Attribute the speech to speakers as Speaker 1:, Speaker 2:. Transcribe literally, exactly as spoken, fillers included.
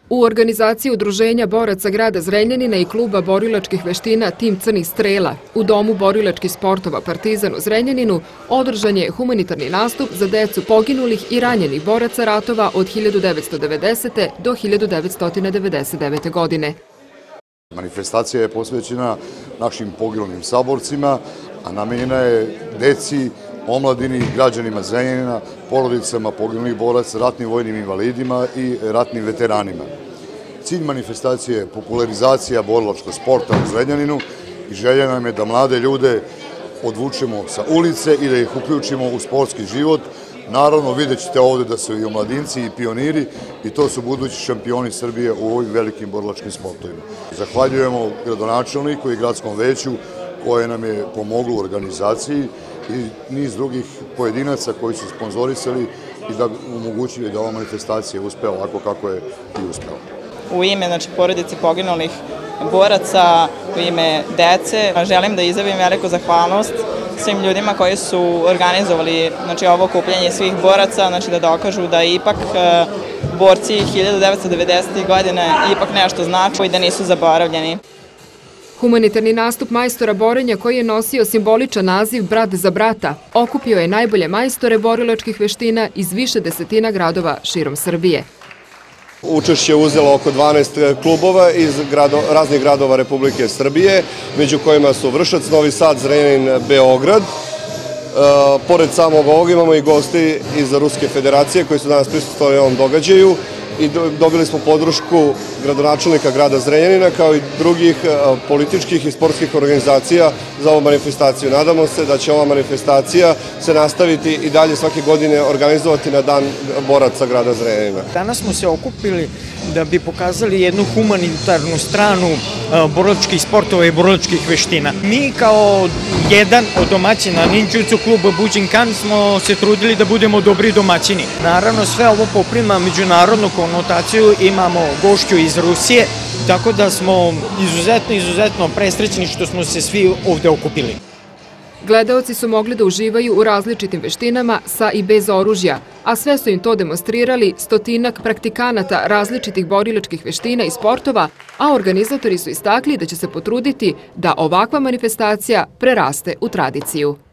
Speaker 1: U organizaciji Udruženja boraca grada Zrenjanina i kluba borilačkih veština Tim Crnih strela u Domu borilačkih sportova Partizan u Zrenjaninu održan je humanitarni nastup za decu poginulih i ranjenih boraca ratova od hiljadu devetsto devedesete. do hiljadu devetsto devedeset devete. godine.
Speaker 2: Manifestacija je posvećena našim poginulim saborcima, a namenjena je deci, omladini, građanima Zrenjanina, porodicama poginulih boraca, ratnim vojnim invalidima i ratnim veteranima. Cilj manifestacije je popularizacija borilačkog sporta u Zrenjaninu i želja nam je da mlade ljude odvučemo sa ulice i da ih uključimo u sportski život. Naravno, vidjet ćete ovde da su i omladinci i pioniri i to su budući šampioni Srbije u ovim velikim borilačkim sportovima. Zahvaljujemo gradonačelniku i gradskom veću koje nam je pomoglo u organizaciji i niz drugih pojedinaca koji su sponzorisali i da omogućili da ova manifestacija uspe ovako kako je i uspela.
Speaker 3: U ime znači, porodice poginulih boraca, u ime dece, želim da izjavim veliku zahvalnost svim ljudima koji su organizovali znači, ovo okupljanje svih boraca, znači da dokažu da ipak borci hiljadu devetsto devedesetih. godine ipak nešto znače i da nisu zaboravljeni.
Speaker 1: Humanitarni nastup majstora borenja koji je nosio simboličan naziv Brat za brata okupio je najbolje majstore borilačkih veština iz više desetina gradova širom Srbije.
Speaker 4: Učešće je uzelo oko dvanaest klubova iz raznih gradova Republike Srbije, među kojima su Vršac, Novi Sad, Zrenjanin, Beograd. Pored samog ovog imamo i gosti iz Ruske federacije koji su danas prisustvovali ovom događaju i dobili smo podršku gradonačelnika grada Zrenjanina kao i drugih političkih i sportskih organizacija za ovu manifestaciju. Nadamo se da će ova manifestacija se nastaviti i dalje svake godine organizovati na dan boraca grada Zrenjanina.
Speaker 5: Danas smo se okupili da bi pokazali jednu humanitarnu stranu borilačkih sportova i borilačkih veština. Mi kao jedan od domaćina ninjutsu kluba Buđinkan smo se trudili da budemo dobri domaćini. Naravno sve ovo poprima međunarodnu konotaciju, imamo gošću iz Rusije, tako da smo izuzetno, izuzetno presrećni što smo se svi ovde okupili.
Speaker 1: Gledaoci su mogli da uživaju u različitim veštinama sa i bez oružja, a sve su im to demonstrirali stotinak praktikanata različitih borilačkih veština i sportova, a organizatori su istakli da će se potruditi da ovakva manifestacija preraste u tradiciju.